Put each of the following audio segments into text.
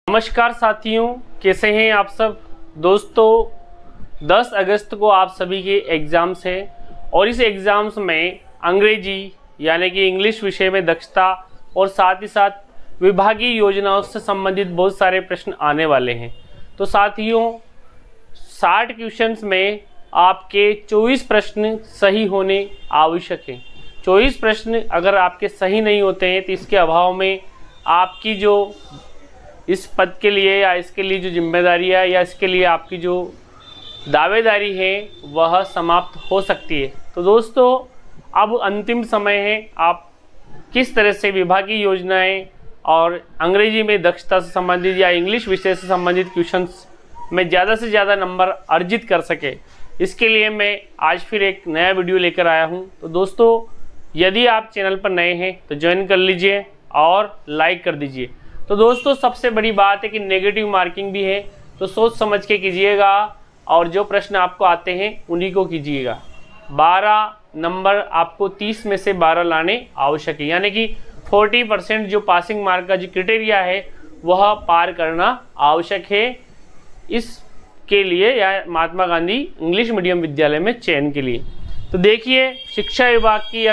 नमस्कार साथियों, कैसे हैं आप सब। दोस्तों 10 अगस्त को आप सभी के एग्ज़ाम्स हैं और इस एग्ज़ाम्स में अंग्रेजी यानी कि इंग्लिश विषय में दक्षता और साथ ही साथ विभागीय योजनाओं से संबंधित बहुत सारे प्रश्न आने वाले हैं। तो साथियों 60 क्वेश्चंस में आपके 24 प्रश्न सही होने आवश्यक हैं। 24 प्रश्न अगर आपके सही नहीं होते हैं तो इसके अभाव में आपकी जो इस पद के लिए या इसके लिए जो जिम्मेदारी है या इसके लिए आपकी जो दावेदारी है वह समाप्त हो सकती है। तो दोस्तों अब अंतिम समय है, आप किस तरह से विभागीय योजनाएं और अंग्रेजी में दक्षता से संबंधित या इंग्लिश विषय से संबंधित क्वेश्चंस में ज़्यादा से ज़्यादा नंबर अर्जित कर सके, इसके लिए मैं आज फिर एक नया वीडियो लेकर आया हूं। तो दोस्तों यदि आप चैनल पर नए हैं तो ज्वाइन कर लीजिए और लाइक कर दीजिए। तो दोस्तों सबसे बड़ी बात है कि नेगेटिव मार्किंग भी है, तो सोच समझ के कीजिएगा और जो प्रश्न आपको आते हैं उन्हीं को कीजिएगा। 12 नंबर आपको 30 में से 12 लाने आवश्यक है, यानी कि 40% जो पासिंग मार्क का जो क्राइटेरिया है वह पार करना आवश्यक है इसके लिए या महात्मा गांधी इंग्लिश मीडियम विद्यालय में चयन के लिए। तो देखिए शिक्षा विभाग की या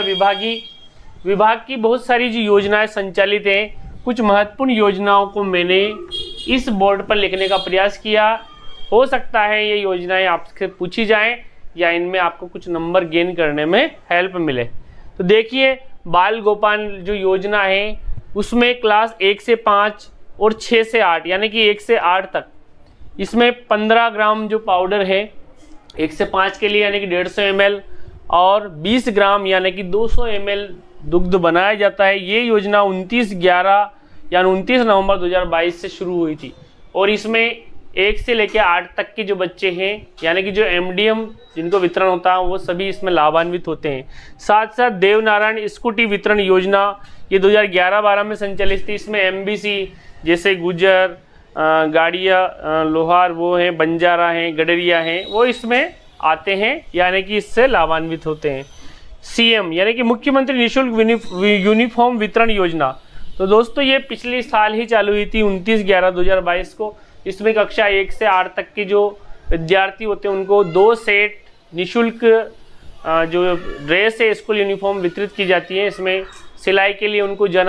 विभाग की बहुत सारी जो योजनाएं संचालित हैं, कुछ महत्वपूर्ण योजनाओं को मैंने इस बोर्ड पर लिखने का प्रयास किया। हो सकता है ये योजनाएं आपसे पूछी जाएं या इनमें आपको कुछ नंबर गेन करने में हेल्प मिले। तो देखिए बाल गोपाल जो योजना है उसमें क्लास 1 से 5 और 6 से 8 यानी कि 1 से 8 तक इसमें 15 ग्राम जो पाउडर है 1 से 5 के लिए यानी कि 150 ml और 20 ग्राम यानी कि 200 ml दुग्ध बनाया जाता है। ये योजना 29/11 या 29 नवंबर 2022 से शुरू हुई थी और इसमें 1 से लेकर 8 तक के जो बच्चे हैं यानी कि जो MDM जिनको वितरण होता है वो सभी इसमें लाभान्वित होते हैं। साथ साथ देवनारायण स्कूटी वितरण योजना ये 2011-12 में संचालित थी। इसमें MBC जैसे गुजर गाड़िया लोहार वो हैं, बंजारा हैं, गडरिया हैं, वो इसमें आते हैं यानी कि इससे लाभान्वित होते हैं। CM यानी कि मुख्यमंत्री निःशुल्क यूनिफॉर्म वितरण योजना, तो दोस्तों ये पिछले साल ही चालू हुई थी 29/11/2022 को। इसमें कक्षा 1 से 8 तक के जो विद्यार्थी होते हैं उनको 2 सेट निःशुल्क जो ड्रेस है स्कूल यूनिफॉर्म वितरित की जाती है। इसमें सिलाई के लिए उनको जन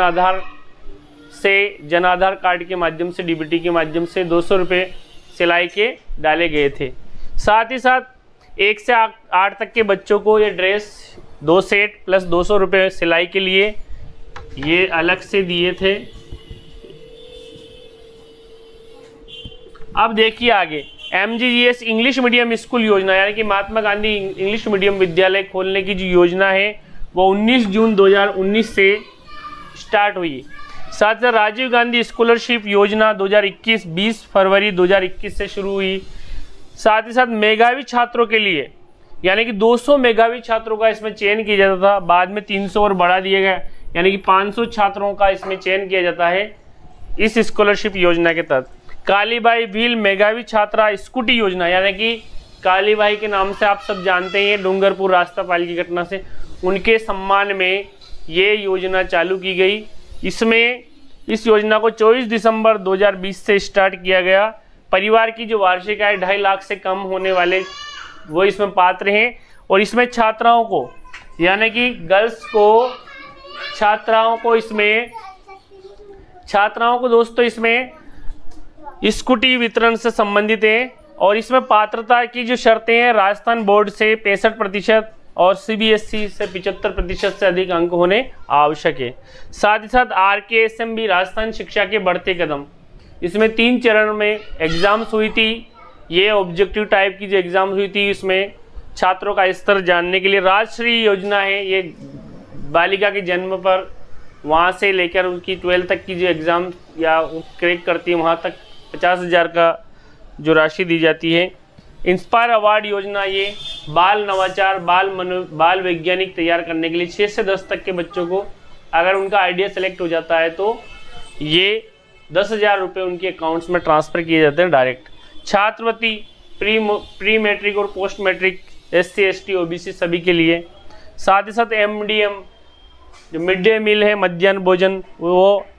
आधार कार्ड के माध्यम से DBT के माध्यम से 200 रुपये सिलाई के डाले गए थे। साथ ही साथ 1 से 8 तक के बच्चों को ये ड्रेस 2 सेट प्लस 200 रुपये सिलाई के लिए ये अलग से दिए थे। अब देखिए आगे MGGS इंग्लिश मीडियम स्कूल योजना यानी कि महात्मा गांधी इंग्लिश मीडियम विद्यालय खोलने की जो योजना है वो 19 जून 2019 से स्टार्ट हुई। साथ ही राजीव गांधी स्कॉलरशिप योजना 2021 20 फरवरी 2021 से शुरू हुई। साथ ही साथ मेधावी छात्रों के लिए यानी कि 200 मेधावी छात्रों का इसमें चयन किया जाता था, बाद में 300 और बढ़ा दिया गया यानी कि 500 छात्रों का इसमें चयन किया जाता है इस स्कॉलरशिप योजना के तहत। कालीबाई भील मेधावी छात्रा स्कूटी योजना यानी कि कालीबाई के नाम से आप सब जानते हैं डूंगरपुर रास्तापाल की घटना से, उनके सम्मान में ये योजना चालू की गई। इस योजना को 24 दिसंबर 2020 से स्टार्ट किया गया। परिवार की जो वार्षिक आय 2.5 लाख से कम होने वाले वो इसमें पात्र हैं और इसमें छात्राओं को यानी कि गर्ल्स को छात्राओं को दोस्तों इसमें स्कूटी वितरण से संबंधित है और इसमें पात्रता की जो शर्तें हैं राजस्थान बोर्ड से 65% और CBSE से 75% से अधिक अंक होने आवश्यक है। साथ ही साथ RKSM राजस्थान शिक्षा के बढ़ते कदम, इसमें 3 चरण में एग्जाम्स हुई थी। ये ऑब्जेक्टिव टाइप की जो एग्जाम्स हुई थी इसमें छात्रों का स्तर जानने के लिए राजश्री योजना है, ये बालिका के जन्म पर वहाँ से लेकर उनकी 12 तक की जो एग्ज़ाम या क्रैक करती है वहाँ तक 50,000 का जो राशि दी जाती है। इंस्पायर अवार्ड योजना ये बाल नवाचार बाल वैज्ञानिक तैयार करने के लिए 6 से 10 तक के बच्चों को अगर उनका आइडिया सेलेक्ट हो जाता है तो ये 10,000 रुपये उनके अकाउंट्स में ट्रांसफ़र किए जाते हैं डायरेक्ट। छात्रवृत्ति प्री मैट्रिक और post matric SC ST OBC सभी के लिए। साथ ही साथ MDM जो मिड डे मील है मध्याह्न भोजन वो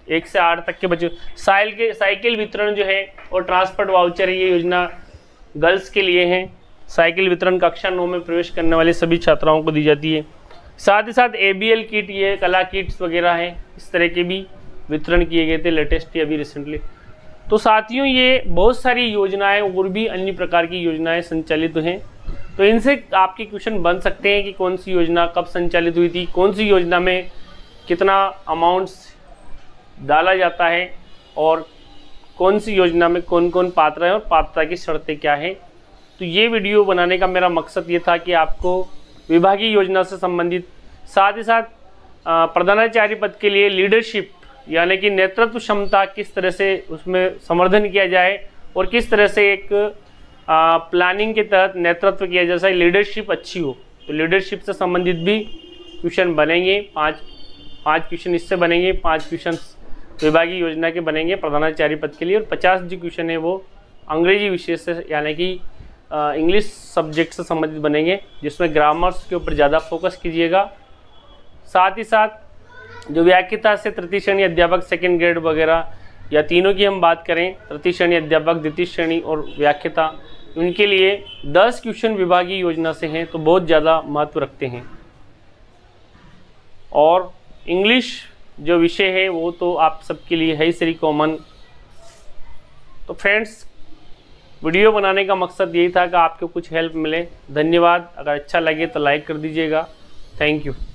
1 से 8 तक के बच्चों साइकिल वितरण जो है और ट्रांसपोर्ट वाउचर, ये योजना गर्ल्स के लिए है। साइकिल वितरण कक्षा 9 में प्रवेश करने वाले सभी छात्राओं को दी जाती है। साथ ही साथ ABL किट, ये कला किट्स वगैरह हैं, इस तरह के भी वितरण किए गए थे लेटेस्ट अभी रिसेंटली। तो साथियों, ये बहुत सारी योजनाएं और भी अन्य प्रकार की योजनाएं संचालित हैं। तो इनसे आपके क्वेश्चन बन सकते हैं कि कौन सी योजना कब संचालित हुई थी, कौन सी योजना में कितना अमाउंट्स डाला जाता है और कौन सी योजना में कौन कौन पात्र है और पात्रता की शर्तें क्या हैं। तो ये वीडियो बनाने का मेरा मकसद ये था कि आपको विभागीय योजना से संबंधित, साथ ही साथ प्रधानाचार्य पद के लिए लीडरशिप यानी कि नेतृत्व क्षमता किस तरह से उसमें संवर्धन किया जाए और किस तरह से एक प्लानिंग के तहत नेतृत्व किया जाए, लीडरशिप अच्छी हो। तो लीडरशिप से संबंधित भी क्वेश्चन बनेंगे। पाँच क्वेश्चन इससे बनेंगे, 5 क्वेश्चन विभागीय योजना के बनेंगे प्रधानाचार्य पद के लिए, और 50 जो क्वेश्चन है वो अंग्रेजी विषय से यानी कि इंग्लिश सब्जेक्ट से संबंधित बनेंगे, जिसमें ग्रामर्स के ऊपर ज़्यादा फोकस कीजिएगा। साथ ही साथ जो व्याख्याता से तृतीय श्रेणी अध्यापक, सेकंड ग्रेड वगैरह या तीनों की हम बात करें, तृतीय श्रेणी अध्यापक, द्वितीय श्रेणी और व्याख्याता, उनके लिए 10 क्वेश्चन विभागीय योजना से हैं, तो बहुत ज़्यादा महत्व रखते हैं। और इंग्लिश जो विषय है वो तो आप सबके लिए है ही सही कॉमन। तो फ्रेंड्स, वीडियो बनाने का मकसद यही था कि आपको कुछ हेल्प मिले। धन्यवाद। अगर अच्छा लगे तो लाइक कर दीजिएगा। Thank you.